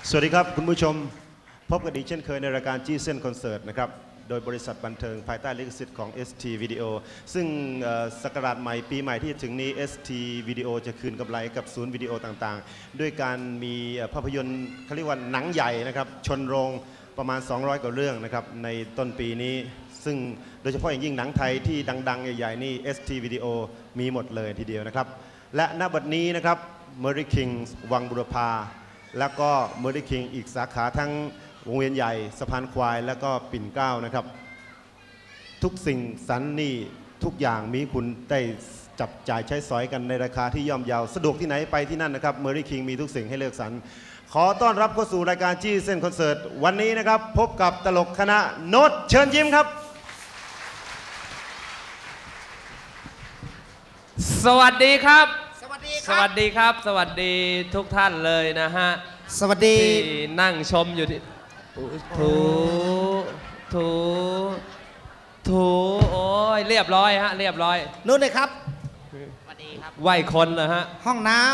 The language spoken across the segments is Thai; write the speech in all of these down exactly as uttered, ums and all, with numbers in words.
สวัสดีครับคุณผู้ชมพบกันอีกเช่นเคยในรายการจี้เส้นคอนเสิร์ตนะครับโดยบริษัทบันเทิงภายใต้ลิขสิทธิ์ของ เอส ที Video ซึ่งศักราชใหม่ปีใหม่ที่จะถึงนี้ เอส ที Video จะคืนกำไรกับศูนย์วิดีโอต่างๆด้วยการมีภาพยนตร์เขาเรียกว่าหนังใหญ่นะครับชนโรงประมาณสองร้อยกว่าเรื่องนะครับในต้นปีนี้ซึ่งโดยเฉพาะอย่างยิ่งหนังไทยที่ดังๆใหญ่ๆนี่ เอส ที Video มีหมดเลยทีเดียวนะครับและณบัดนี้นะครับ Merry Kings วังบุรพาแล้วก็ Merry King อีกสาขาทั้งวงเวียนใหญ่สะพานควายแล้วก็ปิ่นเกล้านะครับทุกสิ่งสรรนี่ทุกอย่างมีคุณได้จับจ่ายใช้สอยกันในราคาที่ย่อมเยาสะดวกที่ไหนไปที่นั่นนะครับ Merry King มีทุกสิ่งให้เลือกสรรขอต้อนรับเข้าสู่รายการจี้เส้นคอนเสิร์ตวันนี้นะครับพบกับตลกคณะโน้ตเชิญยิ้มครับสวัสดีครับสวัสดีคสรับวัสดีครับสวัสดีทุกท่านเลยนะฮะสวัสดีที่นั่งชมอยู่ที่ถูถูถูโอ้ยเรียบร้อยฮะเรียบร้อยนู่นเลยครับสวัสดีครับไหวคนเหรอฮะห้องน้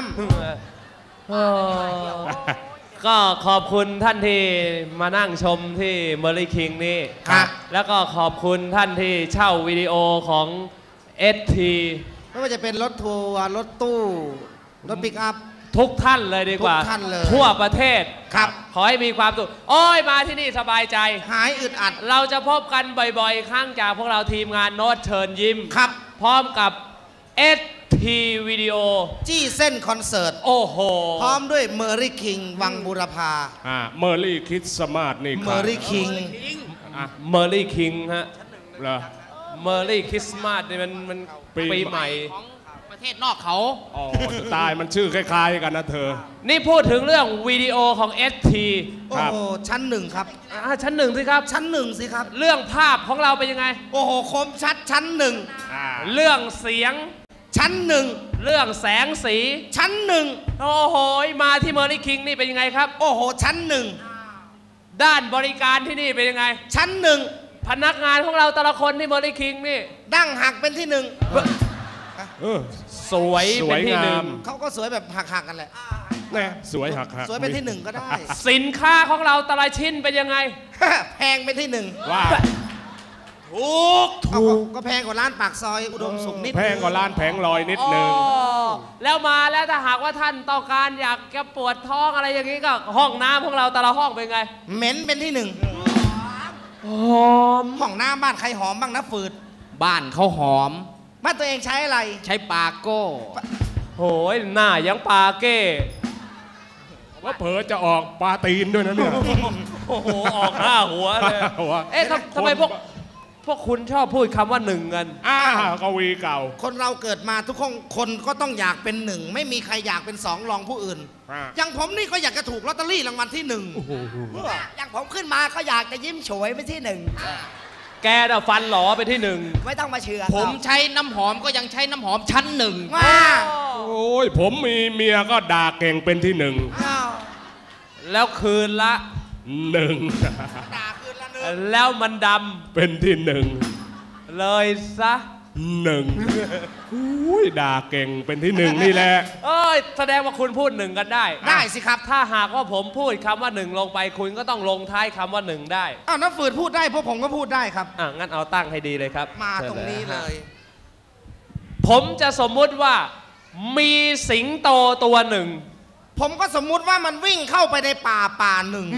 ำก็ขอบคุณท่านที่มานั่งชมที่ Merry King นี่ครับแล้วก็ขอบคุณท่านที่เช่าวิดีโอของ เอส ทีไม่ว่าจะเป็นรถทัวร์รถตู้รถปิกอัพทุกท่านเลยดีกว่าทุกท่านเลยทั่วประเทศครับขอให้มีความสุขโอ้ยมาที่นี่สบายใจหายอึดอัดเราจะพบกันบ่อยๆครั้งจากพวกเราทีมงานโน้ตเชิญยิ้มครับพร้อมกับ เอส ที วิดีโอจี้เส้นคอนเสิร์ตโอ้โหพร้อมด้วย Merry King วังบุรพาอ่า Merry Christmas นี่ครับ Merry King อ่ะ Merry King ฮะเหรอ Merry Christmas นี่มันมันปีใหม่ของประเทศนอกเขาอ๋อตายมันชื่อคล้ายๆกันนะเธอนี่พูดถึงเรื่องวิดีโอของ เอส ทีโอ้โหชั้นหนึ่งครับชั้นหนึ่งสิครับชั้นหนึ่งสิครับเรื่องภาพของเราเป็นยังไงโอ้โหคมชัดชั้นหนึ่งเรื่องเสียงชั้นหนึ่งเรื่องแสงสีชั้นหนึ่งโอ้โหมาที่ Merry King นี่เป็นยังไงครับโอ้โหชั้นหนึ่งด้านบริการที่นี่เป็นยังไงชั้นหนึ่งพนักงานของเราแต่ละคนที่ Merry King นี่ดั้งหักเป็นที่หนึ่งสวยเป็นที่หนึ่งเขาก็สวยแบบหักๆกันแหละแน่สวยหักหักสวยเป็นที่หนึ่งก็ได้สินค้าของเราแต่ละชิ้นเป็นยังไงแพงเป็นที่หนึ่งว่าถูกถูกก็แพงกว่าร้านปากซอยอุดมสุขนิดแพงกว่าร้านแผงลอยนิดนึงแล้วมาแล้วถ้าหากว่าท่านต้องการอยากจะปวดท้องอะไรอย่างนี้ก็ห้องน้ำของเราแต่ละห้องเป็นไงเหม็นเป็นที่หนึ่งหอมห้องน้ำบ้านใครหอมบ้างนะฝืดบ้านเขาหอมบ้านตัวเองใช้อะไรใช้ปาโก้โหยหน้ายังปาเก้ว่าเผลอจะออกปาตีนด้วยนะเนี่ยโอ้โหออกห้าหัวเลยเอ๊ะทำไมพวกพวกคุณชอบพูดคำว่าหนึ่งกันอ้าวกวีเก่าคนเราเกิดมาทุกคนคนก็ต้องอยากเป็นหนึ่งไม่มีใครอยากเป็นสองรองผู้อื่นอย่างผมนี่ก็อยากจะถูกลอตเตอรี่รางวัลที่หนึ่งอย่างผมขึ้นมาก็อยากจะยิ้มฉวยไปที่หนึ่งแกน่ะฟันหลอไปที่หนึ่งไม่ต้องมาเชื่อผมใช้น้ำหอมก็ยังใช้น้ำหอมชั้นหนึ่งว้าโอ้ยผมมีเมียก็ด่าเก่งเป็นที่หนึ่งแล้วคืนละหนึ่งด่าคืนละหนึ่งแล้วมันดำเป็นที่หนึ่งเลยซะหนึ่งอุ้ยด่าเก่งเป็นที่หนึ่งนี่แหละเอ้ยแสดงว่าคุณพูดหนึ่งกันได้ได้สิครับถ้าหากว่าผมพูดคำว่าหนึ่งลงไปคุณก็ต้องลงท้ายคำว่าหนึ่งได้อ้าวน้าฝืนพูดได้พวกผมก็พูดได้ครับอ่ะงั้นเอาตั้งให้ดีเลยครับมาตรงนี้เลยผมจะสมมุติว่ามีสิงโตตัวหนึ่งผมก็สมมุติว่ามันวิ่งเข้าไปในป่าป่าหนึ่ง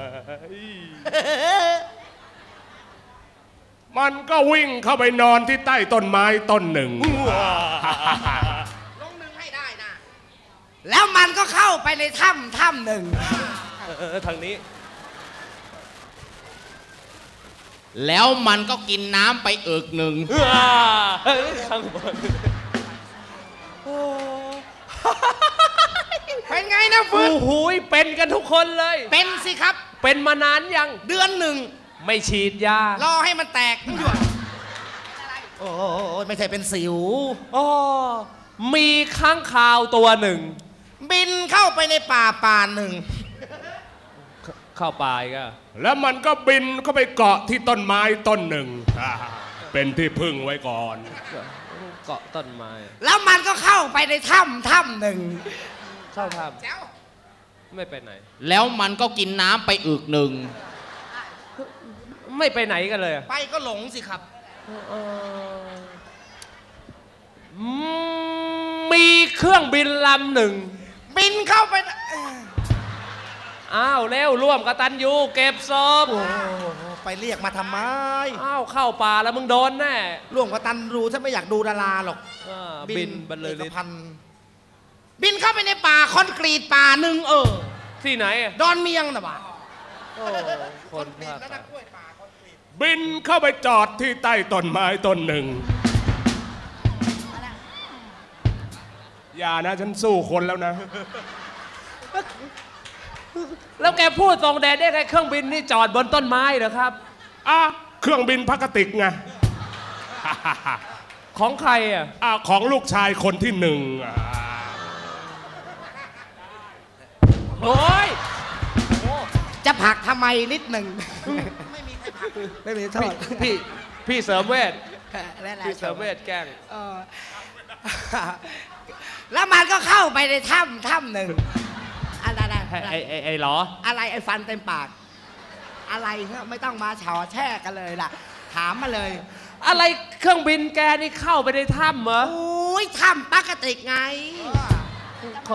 มันก็วิ่งเข้าไปนอนที่ใต้ต้นไม้ต้นหนึ่งลงหนึ่งให้ได้นะแล้วมันก็เข้าไปในถ้ำถ้ำหนึ่งทางนี้แล้วมันก็กินน้ำไปเอิกหนึ่งข้างบนเป็นไงนะฟื้นโอ้โหเป็นกันทุกคนเลยเป็นสิครับเป็นมานานยังเดือนหนึ่งไม่ฉีดยารอให้มันแตกมันหยวดโอ้ไม่ใช่เป็นสิวอ๋อมีค้างคาวตัวหนึ่งบินเข้าไปในป่าป่าหนึ่งเข้าป่าก็แล้วมันก็บินเข้าไปเกาะที่ต้นไม้ต้นหนึ่งเป็นที่พึ่งไว้ก่อนเกาะต้นไม้แล้วมันก็เข้าไปในถ้ำถ้ำหนึ่งเข้าถ้ำไม่ไปไหนแล้วมันก็กินน้ำไปอึกหนึ่งไม่ไปไหนกันเลยไปก็หลงสิครับมีเครื่องบินลำหนึ่งบินเข้าไปอ้าวเร็วร่วมกตันยูเก็บศพโอ้ไปเรียกมาทำไมอ้าวเข้าป่าแล้วมึงโดนแน่ร่วมกับตันรูถ้าไม่อยากดูดาราหรอกอ่าบินบรรลือฤทเอกธิ์พันธ์บินเข้าไปในป่าคอนกรีตป่าหนึ่งเออที่ไหนอะดอนเมียงนะบ่าโอ้คนภาคใต้บินเข้าไปจอดที่ใต้ต้นไม้ต้นหนึ่ง อย่านะฉันสู้คนแล้วนะแล้วแกพูดตรงแดดได้ไงเครื่องบินนี่จอดบนต้นไม้เหรอครับอ่ะเครื่องบินพลาสติกไงของใครอ่ะอ่ะของลูกชายคนที่หนึ่งอ่ะโอ้ยจะผลักทำไมนิดหนึ่ง ไม่มีใครผลักไม่มีโทษพี่พี่เสริมเวทนั่นแหละพี่เสริมเวทแกล้งเออแล้วมันก็เข้าไปในถ้ำถ้ำหนึ่งอะไรนะไอ้ไอ้ไอ้เหรออะไรไอ้ฟันเต็มปาก อะไรเนี่ยไม่ต้องมาเฉาแช่กันเลยล่ะ ถามมาเลยอะไรเครื่องบินแกนี่เข้าไปในถ้ำเหรอโอ้ยถ้ำปกติไงของ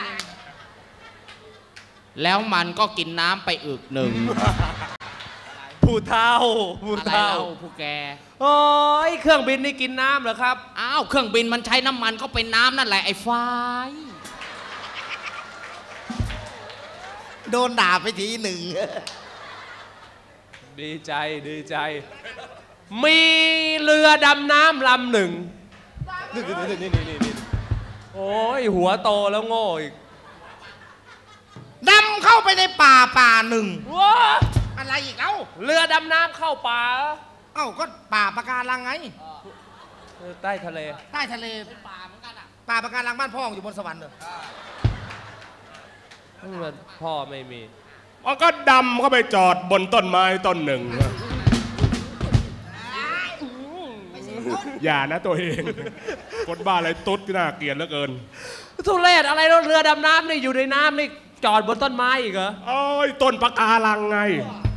แล้วมันก็กินน้ำไปอึกหนึ่งผู้เท่าผู้อะไรเท่าเล่าผู้แกโอ้ยเครื่องบินนี่กินน้ำเหรอครับอ้าวเครื่องบินมันใช้น้ำมันก็เป็นน้ำนั่นแหละไอ้ฝ้ายโดนด่าไปทีหนึ่งดีใจดีใจ มีเรือดำน้ำลำหนึ่งนี่นี่นี่นี่นี่โอ้ยหัวโตแล้วโง่อีกดำเข้าไปในป่าป่าหนึ่งว้าอะไรอีกเอ้าเรือดำน้ำเข้าป่าเอ้าก็ป่าปะการังไงเออใต้ทะเลใต้ทะเลป่าเหมือนกันอ่ะป่าปะการังบ้านพ่ออยู่บนสวรรค์เหรอพ่อไม่มีมันก็ดำเข้าไปจอดบนต้นไม้ต้นหนึ่ง อย่านะตัวเอง คนบ้าอะไรตุ๊ดน่าเกลียดเหลือเกินทุเรศอะไรแล้วเรือดำน้ำนี่อยู่ในน้ำนี่จอดบนต้นไม้อีกเหรอโอ้ยต้นปะการังไง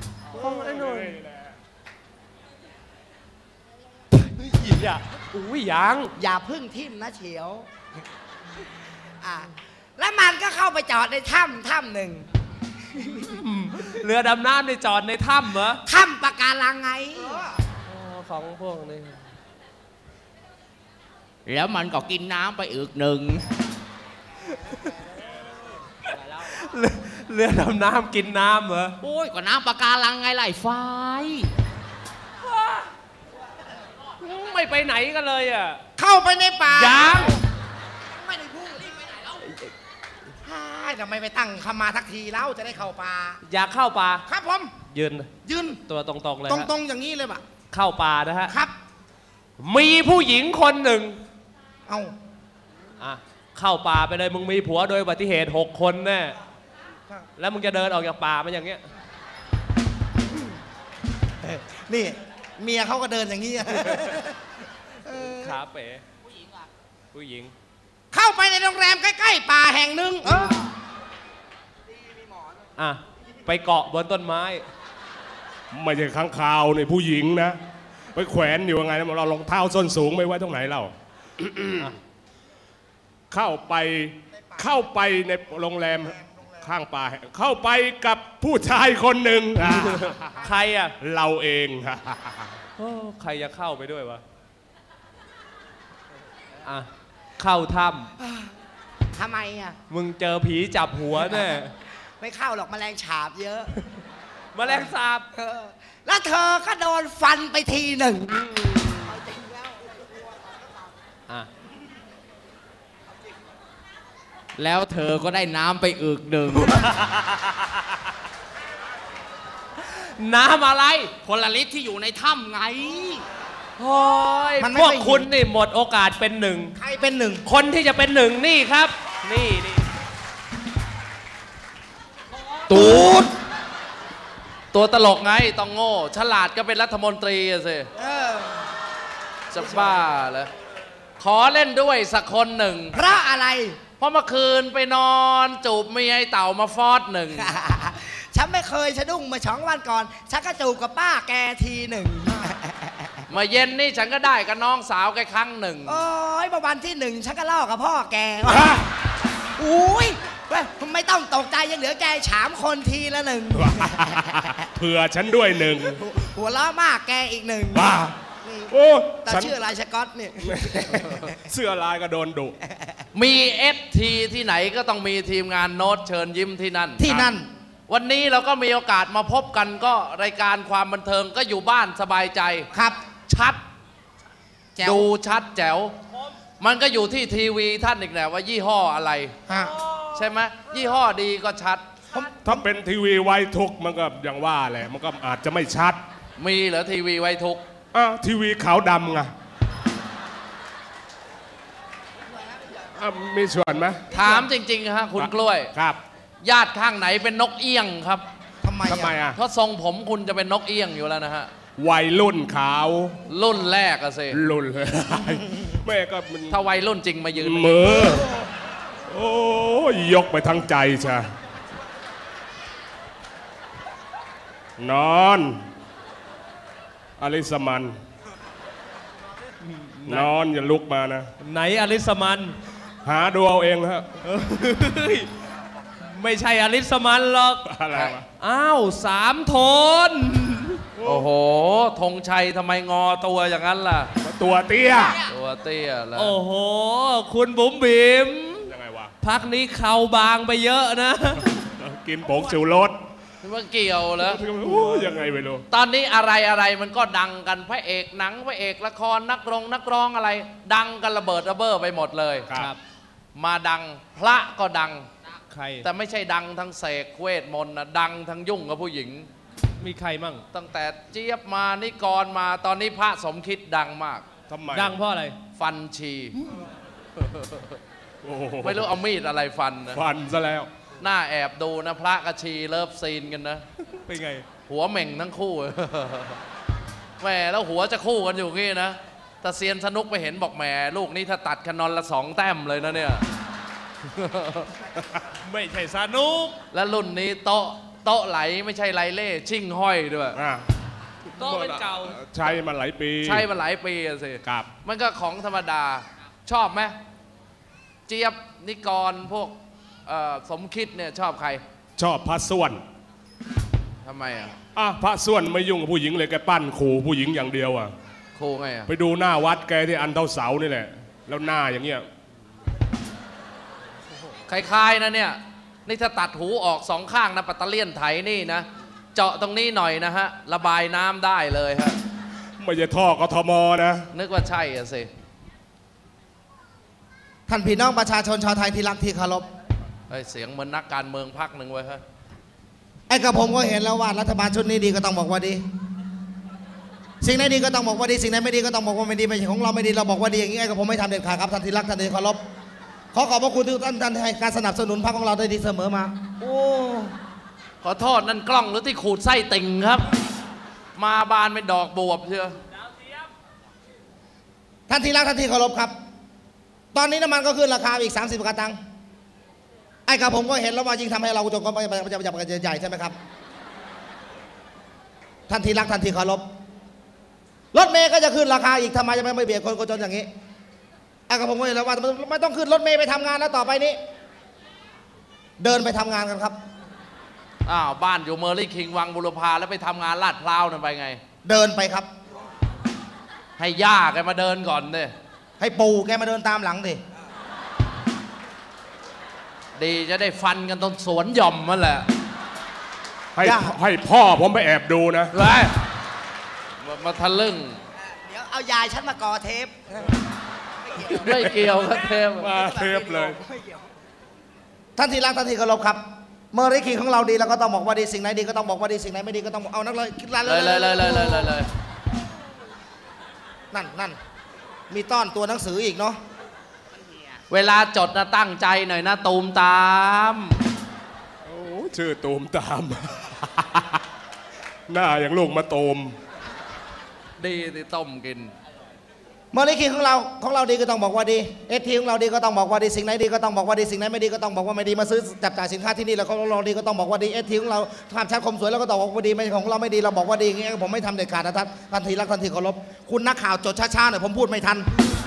อย่าอุ้ยยังอย่าพึ่งทิ่มนะเฉียวอ่ะแล้วมันก็เข้าไปจอดในถ้ำถ้ำหนึ่งเรือดำน้ำนี่จอดในถ้ำเหรอถ้ำปะการังไงอ๋อของพวกนี้แล้วมันก็กินน้ำไปอึกหนึ่งเรือเรือดำน้ำกินน้ำเหรอโอ้ยก็น้ำปะการังไงล่ะไอ้ฝ้ายไม่ไปไหนกันเลยอ่ะเข้าไปในป่ายังไม่ได้พูดรีบไปไหนแล้วฮ่าทำไมไปตั้งคำมาทักทีแล้วจะได้เข้าป่าอยากเข้าป่าครับผมยืนยืนตัวตรงๆเลยตฮะรงๆอย่างนี้เลยป่ะเข้าป่านะฮะครับมีผู้หญิงคนหนึ่งเอาอ่ะเข้าป่าไปเลยมึงมีผัวโดยอุบัติเหตุหกคนแน่แล้วมึงจะเดินออกจากป่ามาอย่างเงี้ยนี่เมียเขาก็เดินอย่างนี้ขาเป๋ผู้หญิงอ่ะผู้หญิงเข้าไปในโรงแรมใกล้ๆป่าแห่งหนึ่งเอออ่ะไปเกาะบนต้นไม้ไม่ใช่ข้างคาวในผู้หญิงนะ ไปแขวนอยู่ยังไงนะเรารองเท้าส้นสูงไม่ไว้ตรงไหนเรา เข้าไปเข้าไปในโรงแรมข้างป่าเข้าไปกับผู้ชายคนหนึ่ง อ่ะใครอ่ะเราเองโอ้ใครจะเข้าไปด้วยวะอ่ะเข้าถ้ทำไมอ่ะำมึงเจอผีจับหัวแน่ไม่เข้าหรอกแมลงฉาบเยอะแมลงสาบเออแล้วเธอก็โดนฟันไปทีหนึ่งอ่ะแล้วเธอก็ได้น้ำไปอึกหนึ่งน้ำอะไรคนละลิตรที่อยู่ในถ้ำไงโอ้ยพวกคุณนี่หมดโอกาสเป็นหนึ่งใครเป็นหนึ่งคนที่จะเป็นหนึ่งนี่ครับ นี่นี่ตูดตัวตลกไงต้องโง่ ฉลาดก็เป็นรัฐมนตรีอะสิเออจะบ้าเหรอขอเล่นด้วยสักคนหนึ่งเพราะอะไรเพราะเมื่อคืนไปนอนจูบเมียไอ้เต่ามาฟอดหนึ่งฉันไม่เคยสะดุ้งมาสองวันก่อนฉันก็จูบกับป้าแกทีหนึ่งมาเย็นนี่ฉันก็ได้กับน้องสาวแกครั้งหนึ่งโอ้ยประวันที่หนึ่งฉันก็เล่ากับพ่อแกอุ้ยไม่ต้องตกใจยังเหลือแกฉามคนทีละหนึ่งเผื่อฉันด้วยหนึ่งหัวล้อมากแกอีกหนึ่งบ้าโอ้แต่ชื่ออะไรสก๊อตเนี่ยเสื้อลายก็โดนดุมีเอสทีที่ไหนก็ต้องมีทีมงานโน้ตเชิญยิ้มที่นั่นที่นั่นวันนี้เราก็มีโอกาสมาพบกันก็รายการความบันเทิงก็อยู่บ้านสบายใจครับชัดแจ๋วดูชัดแจ๋ว มันก็อยู่ที่ทีวีท่านอีกแหละว่ายี่ห้ออะไรฮะใช่ไหมยี่ห้อดีก็ชัดถ้าเป็นทีวีไวทุกมันก็อย่างว่าแหละมันก็อาจจะไม่ชัดมีเหรอทีวีไว้ทุกอ่ะทีวีขาวดำไงอ่ะมีส่วนไหมถามจริงๆฮะคุณกล้วยครับญาติข้างไหนเป็นนกเอี้ยงครับทำไมทำไมอ่ะเพราะทรงผมคุณจะเป็นนกเอี้ยงอยู่แล้วนะฮะวัยรุ่นขาวรุ่นแรกอะสิรุ่นเลย แม่ก็มันถ้าวัยรุ่นจริงมายืนมือโอ้ยยกไปทั้งใจใช่นอนอลิสมันนอนอย่าลุกมานะไหนอลิสมันหาดูเอาเองฮะไม่ใช่อลิสมันหรอกอะไรวะอ้าวสามโทนโอ้โหธงชัยทำไมงอตัวอย่างนั้นล่ะตัวเตี้ยตัวเตี้ยแล้วโอ้โห คุณบุ๋มบิ๋มยังไงวะพักนี้เข่าบางไปเยอะนะกินผงชูรสมันเกี่ยวแล้วโอ้ยังไงไม่รู้ตอนนี้อะไรอะไรมันก็ดังกันพระเอกหนังพระเอกละครนักร้องนักร้องอะไร ดังกันระเบิดระเบ้อไปหมดเลยครับมาดังพระก็ดังใครแต่ไม่ใช่ดังทั้งเสกเวทมนต์นะดังทั้งยุ่งกับผู้หญิงมีใครมั่งตั้งแต่เจี๊ยบมานิกรมาตอนนี้พระสมคิดดังมากทำไมดังเพราะอะไรฟันชีโอ้โหไม่รู้เอามีดอะไรฟันนะฟันซะแล้วหน้าแอบดูนะพระกระชีเลิฟซีนกันนะเป็นไงหัวเหม่งทั้งคู่ แหมแล้วหัวจะคู่กันอยู่งี้นะแต่เซียนสนุกไปเห็นบอกแหมลูกนี้ถ้าตัดคะนอนละสองแต้มเลยนะเนี่ยไม่ใช่สนุกและรุ่นนี้โต๊ะโต๊ะไหลไม่ใช่ไรเล่ชิ่งห้อยด้วยอ่ะโต๊ะเป็นเก่าใช้มาหลายปีใช่มาหลายปีอะสิครับมันก็ของธรรมดาชอบไหมเจี๊ยบนิกรพวกเอ่อสมคิดเนี่ยชอบใครชอบพระส่วนทำไมอ่ะอ่ะพระส่วนไม่ยุ่งกับผู้หญิงเลยแกปั้นขู่ผู้หญิงอย่างเดียวอ่ะครูไงอ่ะไปดูหน้าวัดแกที่อันเท่าเสานี่แหละ แล้วหน้าอย่างเงี้ยคล้ายๆนะเนี่ยนี่ถ้าตัดหูออกสองข้างนะปัตเตอร์เลียนไถนี่นะเจาะตรงนี้หน่อยนะฮะระบายน้ำได้เลยฮะไม่ใช่ท่อกทมนะนึกว่าใช่อ่ะสิท่านพี่น้องประชาชนชาวไทยที่รักที่เคารพเฮ้ยเสียงเหมือนนักการเมืองพักหนึ่งไว้ยฮะไอ้กระผมก็เห็นแล้วว่ารัฐบาลชุดนี้ดีก็ต้องบอกว่าดี สิ่งไหนดีก็ต้องบอกว่าดีสิ่งไหนไม่ดีก็ต้องบอกว่าไม่ดีไม่ใช่ของเราไม่ดีเราบอกว่าดีอย่างนี้ไอ้กระผมไม่ทำเด็ดขาดครับท่านที่รักท่านที่เคารพขอขอบพระคุณทุกท่านท่านให้การสนับสนุนพรรคของเราได้ดีเสมอมาโอ้ขอโทษนั่นกล้องหรือที่ขูดไส้ติ่งครับ มาบานเป็นดอกบวบเชียวท่านที่รักท่านที่เคารพครับ ตอนนี้น้ำมันก็ขึ้นราคาอีกสามสิบกว่าตังค์ไอ้กระผมก็เห็นแล้วว่ายิ่งทำให้เราจนก็ไม่จะจะจะใหญ่ใช่ไหมครับท่านที่รักท่านที่เคารพรถเมย์ก็จะขึ้นราคาอีกทำไมจะไม่เบียดคนคนจนอย่างนี้ไอ้กระผมก็เห็นแล้วว่าไม่ต้องขึ้นรถเมย์ไปทำงานแล้วต่อไปนี้ เดินไปทำงานกันครับอ้าวบ้านอยู่เมอร์ลี่คิงวังบุรพาแล้วไปทำงานลาดพร้าวนั่นไปไงเดินไปครับให้ย่าแกมาเดินก่อนเด้ให้ปู่แกมาเดินตามหลังดิดีจะได้ฟันกันตรงสวนหย่อมมันแหละให้ให้พ่อผมไปแอบดูนะไปมามาทะลึ่งเดี๋ยวเอายายฉันมาก่อเทปไม่เกี่ยวกับเทมมาเทปเลยท่านที่รักท่านที่เคารพครับเมอร์ริคิงของเราดีเราก็ต้องบอกว่าดีสิ่งไหนดีก็ต้องบอกว่าดีสิ่งไหนไม่ดีก็ต้องเอานักเลยคิดร้านเลยเลยเลยเลยเลยเลยนั่นนั่นมีต้อนตัวหนังสืออีกเนาะเวลาจดนะตั้งใจหน่อยนะตูมตามโอ้ชื่อตูมตาม หน้าอย่างลูกมาตูมดีที่ต้มกินเมื่อลิขิตของเราของเราดีก็ต้องบอกว่าดีเอสทีของเราดีก็ต้องบอกว่าดีสิ่งไหนดีก็ต้องบอกว่าดีสิ่งไหนไม่ดีก็ต้องบอกว่าไม่ดีมาซื้อจับจ่ายสินค้าที่นี่แล้วของเราดีก็ต้องบอกว่าดีเอสทีของเราภาพชัดคมสวยแล้วก็ต้องบอกว่าดีไม่ของเราไม่ดีเราบอกว่าดีอย่างเงี้ยผมไม่ทำเด็ดขาดนะท่านทันทีรักทันทีเคารพคุณนักข่าวจดช้าๆหน่อยผมพูดไม่ทัน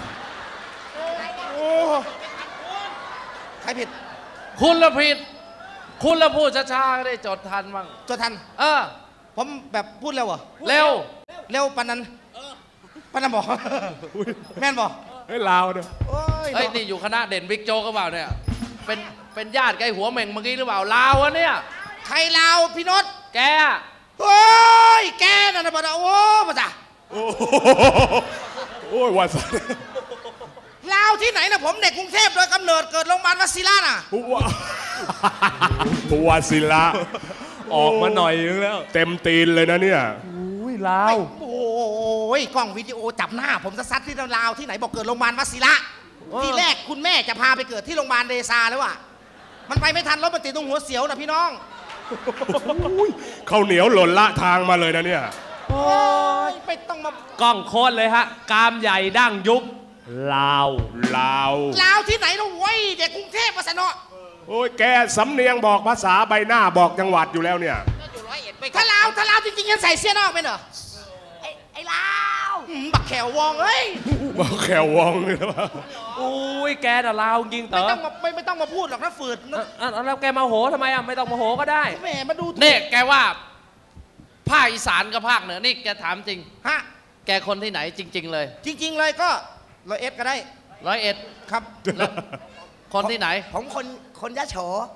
ใครผิดคุณละผิดคุณละพูดช้าๆก็ได้จดทันบ้างจดทันเออผมแบบพูดเร็วเหรอเร็วเร็วปานนั้นปานนั้นบอกแม่นบอกเฮ้ยลาวเนี่ยเฮ้ยนี่อยู่คณะเด่นบิ๊กโจ๊กก็เปล่าเนี่ยเป็นเป็นญาติไกลหัวเหม่งเมื่อกี้หรือเปล่าลาวะเนี่ยใครลาวพี่นศแกโอ้ยแกนั่นนะบ่ได้โอ้มาจ้ะโอ้โอ้ยว่าสันลาวที่ไหนนะผมเด็กกรุงเทพโดยกำเนิดเกิดโรงพยาบาลวชิระน่ะผู้ว่าผู้ว่าศิลาออกมาหน่อยนึงแล้วเต็มตีนเลยนะเนี่ยอุ้ยลาวโอ้ยกล้องวิดีโอจับหน้าผมซัดที่ลาวที่ไหนบอกเกิดโรงพยาบาลวชิระที่แรกคุณแม่จะพาไปเกิดที่โรงพยาบาลเดซาแล้วอ่ะมันไปไม่ทันรถมันติดตรงหัวเสียวนะพี่น้องข้าวเหนียวหล่นละทางมาเลยนะเนี่ยโอ้ยไม่ต้องมากล้องโคตรเลยฮะกามใหญ่ดั้งยุบลาวลาวลาวที่ไหนนะเว้ยเด็กกรุงเทพมาสนอโอ้ยแกสำเนียงบอกภาษาใบหน้าบอกจังหวัดอยู่แล้วเนี่ยถ้าลาวถ้าลาวจริงๆยังใส่เสื้อนอกไปเหรอไอ้ไอ้ลาวบักแขววองเฮ้ยบักแขววองเลยนะอุ้ยแกน่ะลาวจริงเต๋อไม่ต้องไม่ไม่ต้องมาพูดหรอกนะฝืดแล้วแกมาโหทำไมอ่ะไม่ต้องมาโหก็ได้แหมมาดูนี่แกว่าภาคอีสานกับภาคเหนือนี่แกถามจริงฮะแกคนที่ไหนจริงๆเลยจริงๆเลยก็ร้อยเอ็ดก็ได้ร้อยเอ็ดครับคนที่ไหนผมคนคนยะโฉ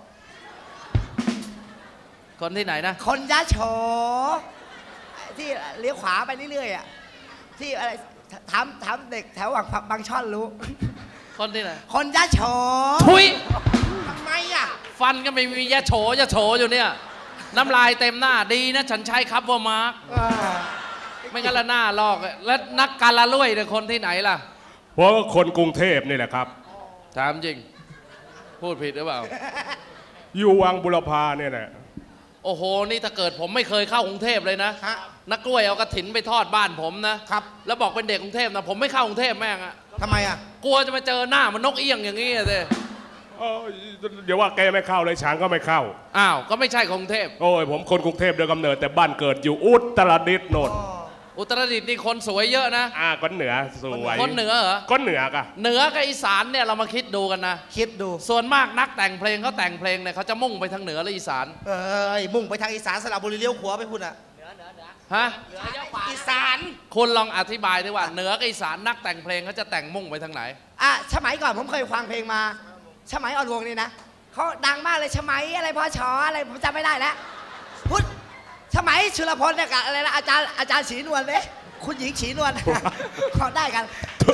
คนที่ไหนนะคนยะโฉที่เลี้ยวขวาไปเรื่อยๆอ่ะที่อะไรถามถามเด็กแถวบางช่อนรู้คนที่ไหนคนยะโฉทุยทำไมอ่ะฟันก็ไม่มียะโฉยะโฉอยู่เนี่ยน้ำลายเต็มหน้าดีนะฉันใช้ครับว่ามาร์กไม่งั้นละหน้าลอกแล้วนักการละลุ่ยเนี่ยคนที่ไหนล่ะเพราะคนกรุงเทพนี่แหละครับถามจริงพูดผิดหรือเปล่าอยู่วังบุรพาเนี่ยแหละโอ้โหนี่ถ้าเกิดผมไม่เคยเข้ากรุงเทพเลยนะนักกล้วยเอากระถินไปทอดบ้านผมนะครับแล้วบอกเป็นเด็กกรุงเทพนะผมไม่เข้ากรุงเทพแม่งอะทำไมอะกลัวจะมาเจอหน้ามันนกเอี้ยงอย่างนี้เลยเดี๋ยวว่าแกไม่เข้าเลยช้างก็ไม่เข้าอ้าวก็ไม่ใช่กรุงเทพโอ้ยผมคนกรุงเทพโดยกำเนิดแต่บ้านเกิดอยู่อุตรดิตถ์โน่นอุตรดิตถ์นี่คนสวยเยอะนะอ่าคนเหนือสวยคนเหนือเหรอคนเหนือกะเหนือกับอีสานเนี่ยเรามาคิดดูกันนะคิดดูส่วนมากนักแต่งเพลงเขาแต่งเพลงเนี่ยเขาจะมุ่งไปทางเหนือหรืออีสานเอ้ยมุ่งไปทางอีสานสระบุรีเลี้ยวขวาไปพูดอ่ะเหนือเหนือเหนือฮะอีสานคุณลองอธิบายดิว่าเหนือกับอีสานนักแต่งเพลงเขาจะแต่งมุ่งไปทางไหนอ่ะสมัยก่อนผมเคยฟังเพลงมาสมัยอ่อนวงนี่นะเขาดังมากเลยสมัยอะไรพอชออะไรผมจำไม่ได้แล้วพุทธสมัยชุลพลเนี่ยกับอะไรนะอาจารย์อาจารย์ศรีนวลเนี่ยคุณหญิงศรีนวลเขาได้กัน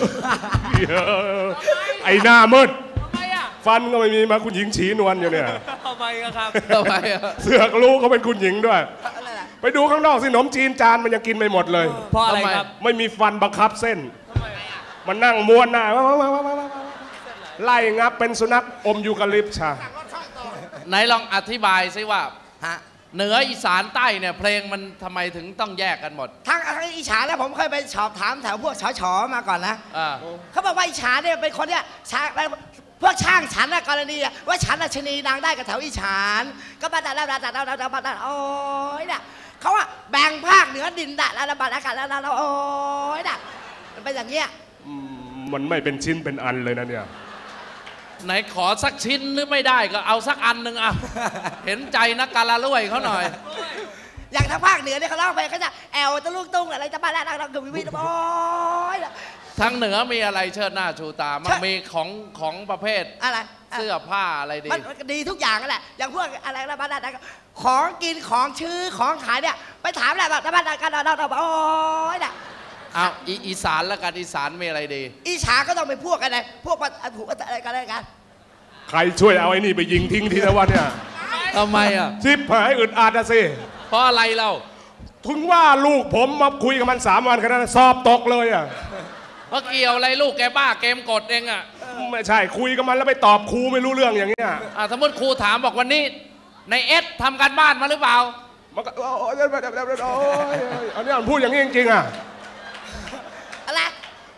ไอ้หน้ามืดฟันก็ไม่มีมาคุณหญิงศรีนวลอยู่เนี่ยทำไมครับทำไมเสือกรู้เขาเป็นคุณหญิงด้วยไปดูข้างนอกสิขนมจีนจานมันยังกินไม่หมดเลยเพราะอะไรครับไม่มีฟันบังคับเส้นมันนั่งม้วนหน้าไล่งับเป็นสุนัขอมยูคาลิปชาไหนลองอธิบายซิว่าเหนืออีสานใต้เนี่ยเพลงมันทำไมถึงต้องแยกกันหมดทั้งทั้งอีสานแล้วผมเคยไปสอบถามแถวพวกชอชอมาก่อนนะเขาบอกว่าอีสานเนี่ยเป็นคนเนี่ยพวกช่างฉันนะกรณีว่าฉันราชนีนางได้กับแถวอีสานก็บ้านดาราดาดาดาดาดาโอ้ยเนี่ยเขาว่าแบ่งภาคเหนือดินดาดาบาดอากาศดาดาโอ้ยเนี่ยมันเป็นอย่างเงี้ยมันไม่เป็นชิ้นเป็นอันเลยนะเนี่ยไหนขอสักชิ้นหรือไม่ได้ก็เอาสักอันหนึ่งอ่ะเห็นใจนักการละลุ่ยเขาหน่อยอย่างทางภาคเหนือเนี่ยเขาเล่าไปเขาจะแอลตะลุกตุ้งอะไรจะบ้านดังๆกับวิวิโอ้ยทางเหนือมีอะไรเชิดหน้าชูตามันมีของของประเภทอะไรเสื้อผ้าอะไรดีมันดีทุกอย่างนั่นแหละอย่างพวกอะไรนะบ้านดังของกินของชื่อของขายเนี่ยไปถามแหละแบบบ้านดังกันเราๆโอ้ยเนี่ยอ้าวอีสานแล้วกันอีสานมีอะไรดีอีสานก็ต้องเป็นพวกอะไรพวกผูกอะไรกันอะไรกันใครช่วยเอาไอ้นี่ไปยิงทิ้งทีละวันเนี่ยทำไมอ่ะชิบหายอึดอัดอะสิเพราะอะไรเราถึงว่าลูกผมมาคุยกับมันสามวันแค่นั้นสอบตกเลยอ่ะเพราะเกี่ยวอะไรลูกแกบ้าเกมกดเองอ่ะไม่ใช่คุยกับมันแล้วไปตอบครูไม่รู้เรื่องอย่างเงี้ยอ่าสมมติครูถามบอกวันนี้ในเอสทำการบ้านมาหรือเปล่ามันก็โอ้ยอันนี้มันพูดอย่างนี้จริงๆอ่ะอะไร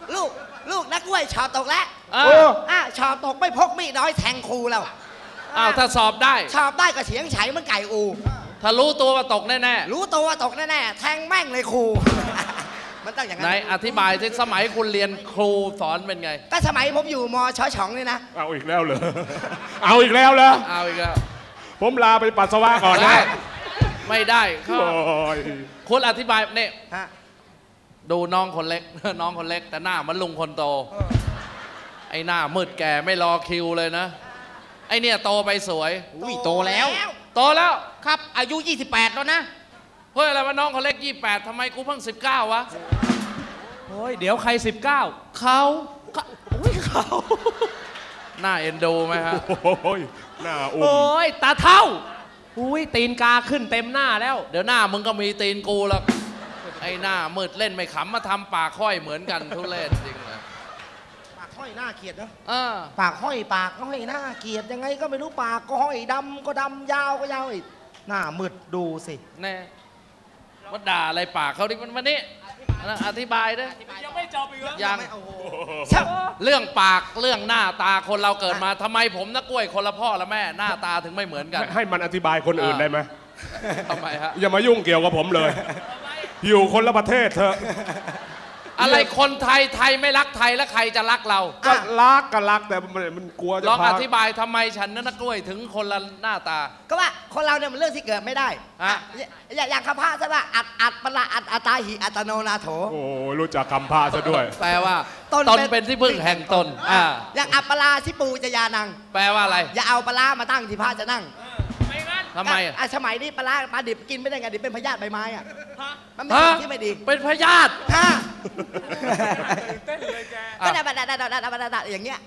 ลูกลูกนักกล้วยชอบตกแล้วเอเออออ่ะชอบตกไม่พกมีดน้อยแทงครูแล้วอ้าวถ้าสอบได้ชอบได้ก็เฉียงไฉเหมันไก่อูถ้ารู้ตัวว่าตกแน่รู้ตัวว่าตกแน่ๆแทงแม่งเลยครู มันต้องอย่างๆนั้ไหนนอธิบายที่สมัยคุณเรียนครูสอนเป็นไงก็สมัยผมอยู่มชฉองนี่นะเอาอีกแล้วเหรอ เอาอีกแล้วเหรอเอาอีกแล้วผมลาไปปัสสาวะก่อนนะไม่ได้ก็โอ้ยคุณอธิบายเนี่ยฮะดูน้องคนเล็ก น้องคนเล็กแต่หน้ามันลุงคนโต ไอ้หน้ามืดแก่ไม่รอคิวเลยนะ ไอ้เนี่ยโตไปสวยอุ้ยโตแล้วโตแล้วครับ อายุ ยี่สิบแปด แล้วนะเฮ้ยอะไรวะน้องคนเล็กยี่แปดทำไมกูเพิ่งสิบเก้าวะโอ้ยเดี๋ยวใครสิบเก้าเขาอุ้ยเขาหน้าเอ็นดูไหมฮะโอ้ยหน้าอุ้มโอ้ยตาเท่าอุ้ยตีนกาขึ้นเต็มหน้าแล้วเดี๋ยวหน้ามึงก็มีตีนกูหรอกไอ้หน้ามืดเล่นไม่ขำมาทำปากค่อยเหมือนกันทุเรศจริงนะปากห้อยหน้าเกลียดเนาะเออปากห้อยปากห้อยหน้าเกลียดยังไงก็ไม่รู้ปากก็ห้อยดำก็ดำยาวก็ยาวอีกหน้ามืดดูสิแน่ว่าด่าอะไรปากเขาดิมันวันนี้อธิบายด้วยยังไม่จบอีกเหรอยังโอ้โหเรื่องปากเรื่องหน้าตาคนเราเกิดมาทำไมผมนักกล้วยคนละพ่อละแม่หน้าตาถึงไม่เหมือนกันให้มันอธิบายคนอื่นได้ไหมทำไมฮะอย่ามายุ่งเกี่ยวกับผมเลย อยู่คนละประเทศเถอะอะไรคนไทยไทยไม่รักไทยแล้วใครจะรักเราก็รักก็รักแต่มันมันกลัวจะลองพาอธิบายทำไมฉันนักกล้วยถึงคนละหน้าตาก็ว่าคนเราเนี่ยมันเรื่องที่เกิดไม่ได้ฮะอ่ะอย่าอย่างคำพระใช่ป่ะอัดอัดปะละอัดอัตตาหิอัตโนนาโถโอ้ยรู้จักคำพาซะด้วยแปลว่าตนตนเป็นเป็นที่พึ่งแห่งตนอ่าอย่างอัปปลาชิปูจะยานังแปลว่าอะไรอย่าเอาปลาร้ามาตั้งที่พระจะนั่งทำไมอ่ะอ่ะสมัยนี้ปลาร้าปลาดิบกินไม่ได้ไงดิบเป็นพยาธิใบไม้อ่ะมันเป็นฮะสิ่งที่ไม่ดีเป็นพยาธิฮะเต้นเลยแกก็ได้แบบได้อย่างเงี้ย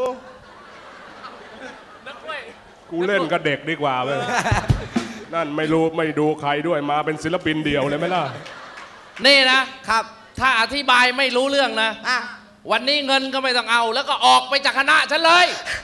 นักกล้วยกูเล่นกับเด็กดีกว่าเลย นั่นไม่รู้ไม่ดูใครด้วยมาเป็นศิลปินเดียวเลยไหมล่ะนี่นะครับถ้าอธิบายไม่รู้เรื่องนะอ่ะวันนี้เงินก็ไม่ต้องเอา แล้วก็ออกไปจากคณะฉันเลย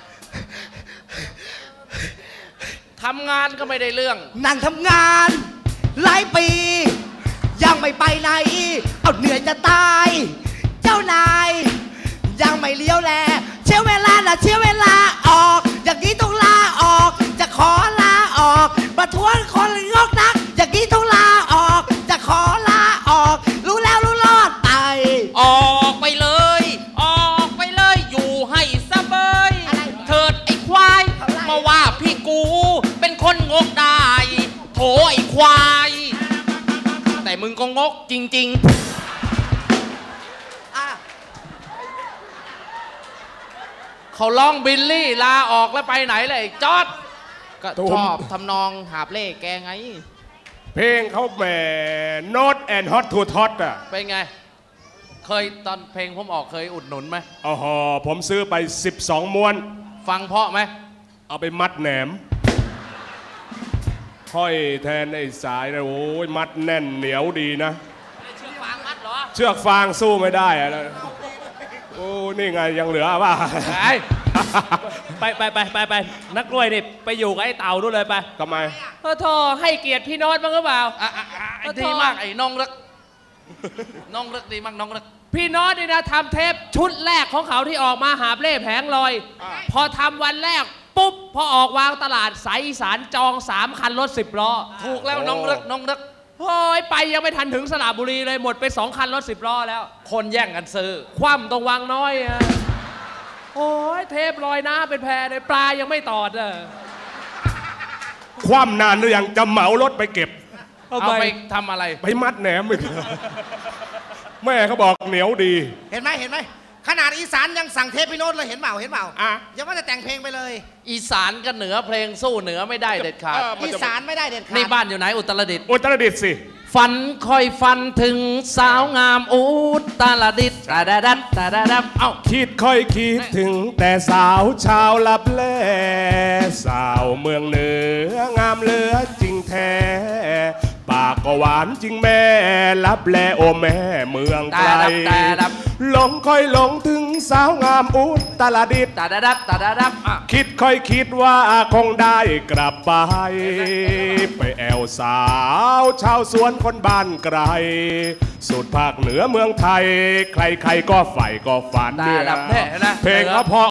ทำงานก็ไม่ได้เรื่องนั่งทำงานหลายปี ยังไม่ไปไหนเอาเหนื่อยจะตาย เจ้านาย ยังไม่เลี้ยวแลเชื่อเวลาละเชื่อเวลาออก อย่างนี้ต้องลาออก จะขอลาออกประท้วงคนงกนัก อย่างนี้ต้องลาออก จะขอลาออก รู้แล้วรู้รอดไปออกไปเลย ออกไปเลย อยู่ให้สบายอะไรเถิดไอ้ควายเท่าไหร่มาว่าพี่กู เป็นคนงกได้ โถไอ้ควาย แต่มึงก็งกจริงอ่ะเขาร้องบิลลี่ลาออกแล้วไปไหนเลยจอดๆ ก็ตุ้มชอบทำนองหาบเล่แกไงเพลงเขาแหม Not and Hot to Hot อ่ะเป็นไง เคยตอนเพลงผมออกเคยอุดหนุนไหมอ๋อผมซื้อไปสิบสองม้วนฟังเพราะไหมเอาไปมัดแหนม ห้อยแทนไอ้สายนะโอ้ยมัดแน่นเหนียวดีนะเชือกฟางมัดเหรอเชือกฟางสู้ไม่ได้อะแล้วโอ้นี่ไงยังเหลือป่ะไปไปไปไปไปนักกล้วยนี่ไปอยู่กับไอ้เต่าด้วยเลยไปทำไมเออโทให้เกียรติพี่โน้ตบ้างหรือเปล่าอ่ะอ่ะอ่ะขอโทษดีมากไอ้น้องรัก น้องรักดีมากน้องรักพี่โน้ตนี่นะทำเทปชุดแรกของเขาที่ออกมาหาบเล่แผงลอย พอทำวันแรกปุ๊บพอออกวางตลาดสายอีสานจองสามคันรถสิบล้อถูกแล้วโอ้น้องรักน้องรักโอ้ยไปยังไม่ทันถึงสระบุรีเลยหมดไปสองคันรถสิบล้อแล้วคนแย่งกันซื้อคว่ำตรงวังน้อยอะโอ้ยเทปลอยน้ำเป็นแพเลยปลายังไม่ตอดอะความนานหรือยังจะเหมารถไปเก็บเอาไปทำอะไรไปมัดแหนมอีก แม่เขาบอกเหนียวดีเห็นไหมเห็นไหมขนาดอีสานยังสั่งเทปพี่โน้ตเลยเห็นเปล่าเห็นเปล่าอ่ะอย่าว่าจะแต่งเพลงไปเลยอีสานกับเหนือเพลงสู้เหนือไม่ได้เด็ดขาดเอออีสานไม่ได้เด็ดขาดนี่บ้านอยู่ไหนอุตรดิตถ์อุตรดิตถ์สิฝันคอยฝันถึงสาวงามอุตรดิตถ์ตาดาดัดตาดาดับเอ้าคิดค่อยคิดถึงแต่สาวชาวลับแลสาวเมืองเหนืองามเหลือจริงแท้ ปากก็หวานจริงแม่รับแลโอแม่เมืองไกลแต่ดับแต่ดับหลงค่อยหลงถึงสาวงามอุตรดิตถ์ตาดาดับตาดาดับอ่ะคิดค่อยคิดว่าคงได้กลับไป ไปแอวสาวชาวสวนคนบ้านไกล สุดภาคเหนือเมืองไทย ใครๆก็ใฝ่ก็ฝันตาดับแน่นะเพลงเขาเพราะ